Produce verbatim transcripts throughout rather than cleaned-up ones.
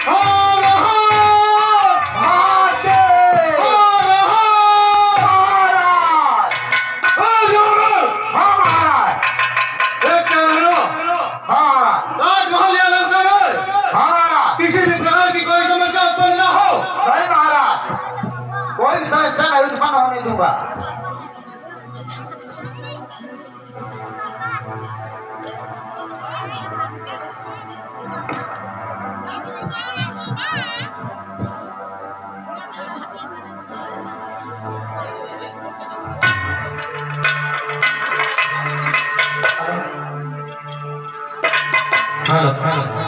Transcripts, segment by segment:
Hello hello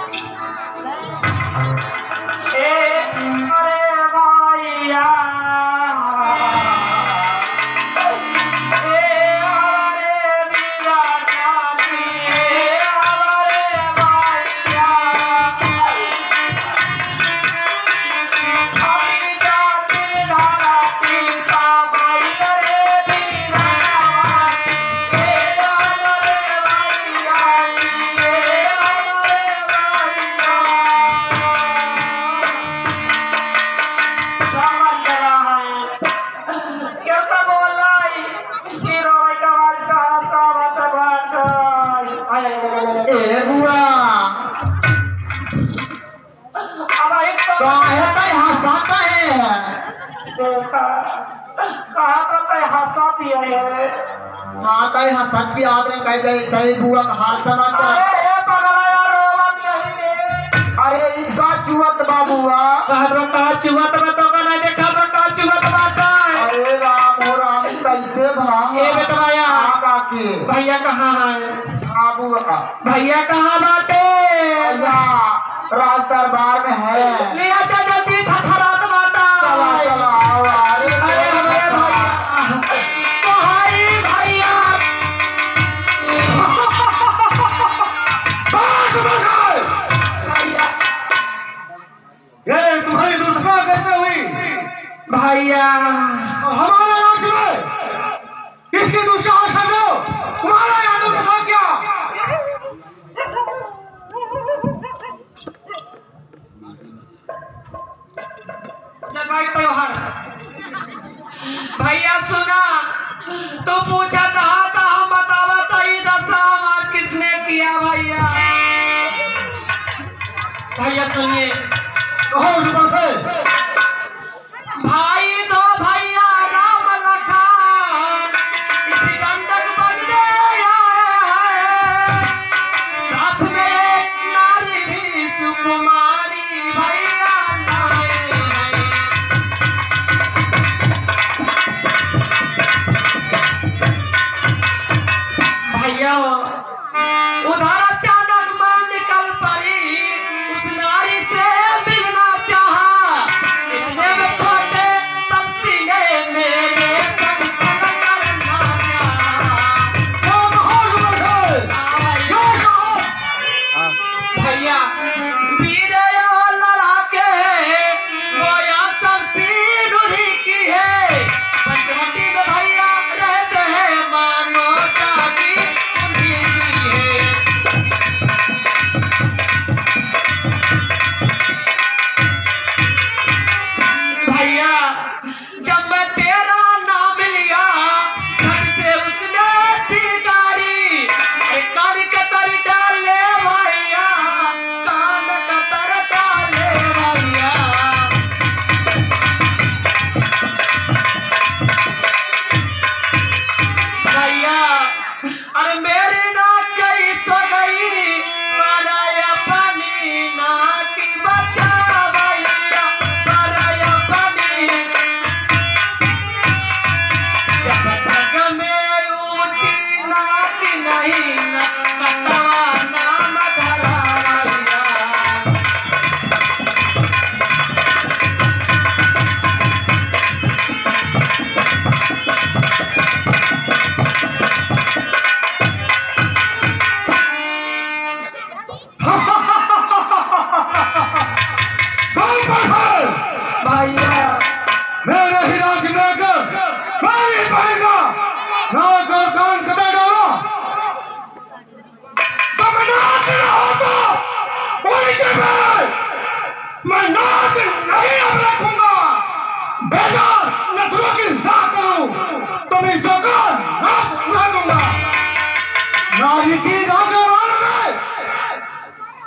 हंसती आदमी कह बुआ का हाल समाचार। अरे इसका चुवत बाबुआ चुवत तो नहीं देखा बता चुवत बाता। अरे राम हो राम कैसे भैया कहाँ है? बाबुआ भैया कहाँ बाटे? राज दरबार में है। लिया जल्दी छठरात बाता। चला चला तुम्हारी दुर्घटना कैसे हुई भैया? हमारा राज्य में किसकी दुष्टा समझो? तुम्हारा यादव के साथ क्या? त्योहार भैया सुना तो पूछा कहा था, हम बतावा था ये दशा हमार किसने किया भैया? भैया सुनिए भाई दो भैया राम लखन इसी गंडक बनने आए, साथ में एक नारी भी सुकुमारी भैया लाए। भैया उधर अचानक मां निकल पड़ी, उस नारी से मिलना चाहा। इतने में छोटे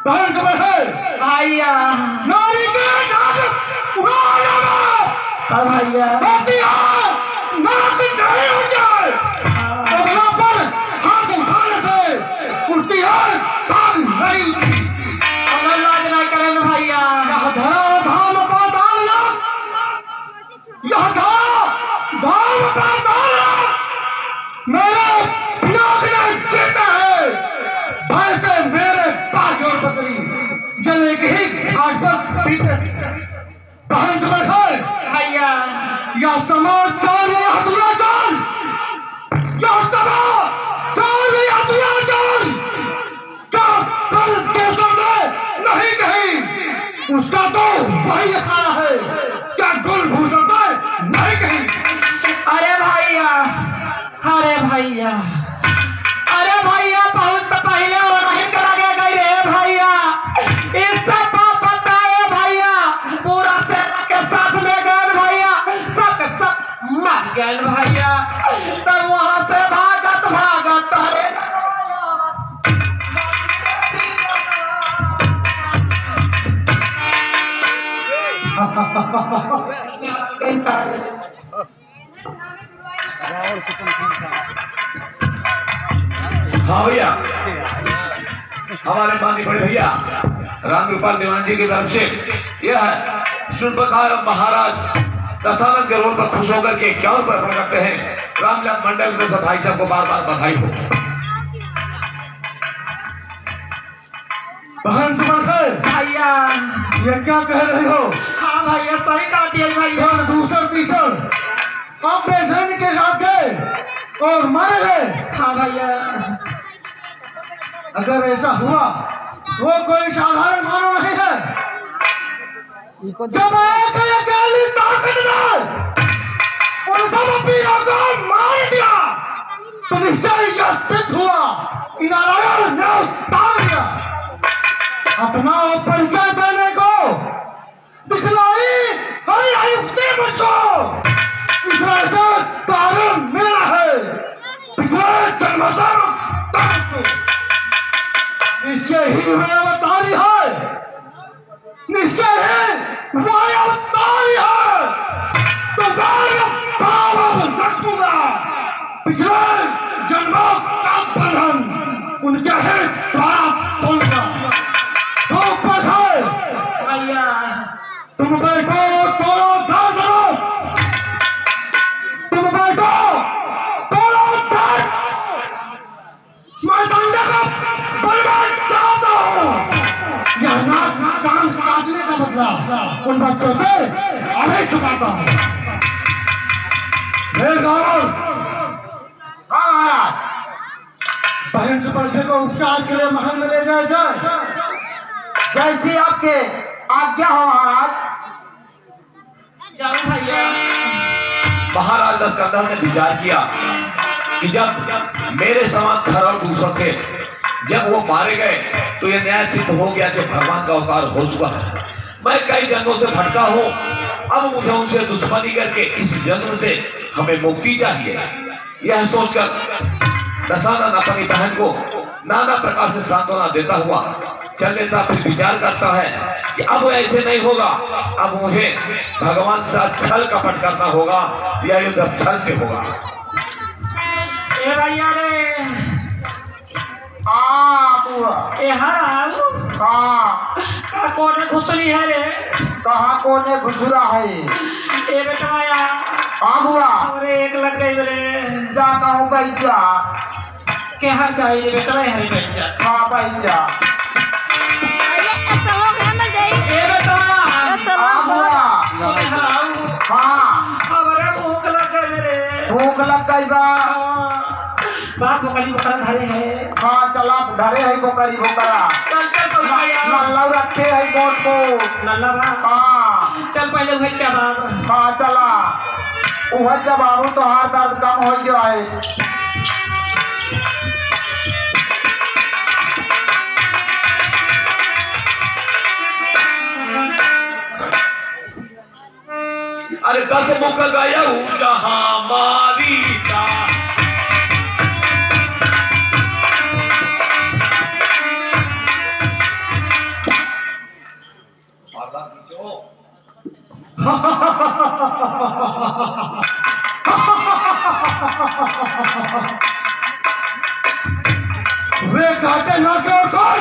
बहन से बैठे भैया नारी के नाक उड़ा भैया नाक नहीं हो जाए अगला पर हाथ उठाने से उल्टी है ताल नहीं अगर लाज नहीं करें भैया यह धरा धाम पाताल यह धरा धाम पाताल मेरे नाक में जीता है भय से मेरे पास और बकरी जलेगी ही घाट पर पीते बहन से बैठे भैया या समाज चाल या अधूरा चाल या समाज चाल या अधूरा चाल क्या कल दूसरों से नहीं कही उसका तो वही खाना है क्या गुलभूषण से नहीं कही अरे भैया अरे भैया अरे भैया बहुत पहले और नहीं करा गया गई रे भैया इससे पाप बताए भैया पूरा सेना के साथ में गए भैया सब सब मर गए भैया तब वहां से भागत भागत अरे हाँ भैया हमारे माननीय बड़े भैया रामगोपाल दीवान जी की तरफ से यह है शूर्पणखा महाराज दशानन के रोल पर खुश होकर के इक्यावन पर अर्पण करते हैं। रामलाल मंडल में भाई साहब को बार बार बधाई हो। बहन से बैठे भैया ये क्या कह रहे हो हाँ भैया सही कहा दिया भैया और दूसर तीसर ऑपरेशन के साथ गए और मारे गए हाँ भैया अगर ऐसा हुआ वो कोई साधारण मानव नहीं है जब एक अकेली ताकत ने उन सब वीरों को मार दिया तो निश्चय यह सिद्ध हुआ कि नारायण ने उतार दिया अपना परिचय देने को दिखलाई हरी आयुक्ति मुझको पिछले से कारण मेरा है पिछले जन्म से निश्चय ही वह अवतारी है निश्चय ही वह अवतारी है तो मैं पावन रखूंगा पिछले जन्मों का बंधन उनके ही द्वारा तोड़ूंगा तो है भैया तुम बैठो तोड़ो ध्यान करो तुम बैठो तोड़ो ध्यान मैं दंडा का बलवान चाहता हूँ यह नाक कान काटने का बदला उन बच्चों से अभी चुकाता हूँ हाँ बहन से बच्चे को उपचार के लिए महल में ले जाए जाए जैसी आपके आज्ञा हो महाराज जाओ भैया महाराज दशकंधा ने विचार किया कि जब मेरे समान खराब दूसरे थे जब वो मारे गए तो ये न्याय सिद्ध हो गया कि भगवान का अवतार हो चुका है। मैं कई जन्मों से भटका हूँ अब मुझे उनसे दुश्मनी करके इस जन्म से हमें मुक्ति चाहिए। यह सोचकर दशानन अपनी बहन को नाना प्रकार से सांत्वना देता हुआ चल लेता फिर विचार करता है कि अब ऐसे नहीं होगा अब मुझे भगवान के साथ छल कपट करना होगा या युद्ध छल से होगा। ए भैया रे हाँ बुआ ए हर हाल हाँ का कोने घुसली है रे कहाँ कोने घुसरा है ए बेटा आया हाँ बुआ अरे एक लग गई रे जा कहूँ बैठा के हर चाहिए बेटा हरी बैठा हाँ बैठा ए बेटा हाँ बुआ सुने हराऊ हाँ हमारे भूख लग गई रे भूख लग गई बा बाप बकरी बकरा धरे है हाँ चला धरे है बोकरी बोकरा चल चल तो भैया नल्ला रखे है बोट को नल्ला बा हाँ चल पहले उहे चबाब हाँ चला वह जब आऊ तो हार दर्द कम हो जाए अरे दस मुख गया जहां मारी का वे काटे ना के कौन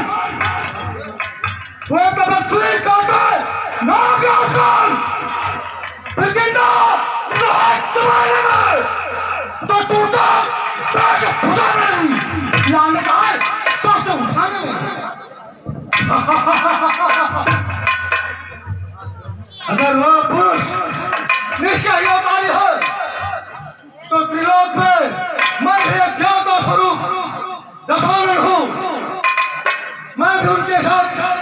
वे तपस्वी काटे ना के कौन जिंदा तुम्हारे में तो टूटा पैर फुसा नहीं लाने का है सांस उठाने में अगर वह पुरुष निश्चय योगदारी है तो त्रिलोक में मैं भी अज्ञात स्वरूप दशानन हूँ मैं भी उनके साथ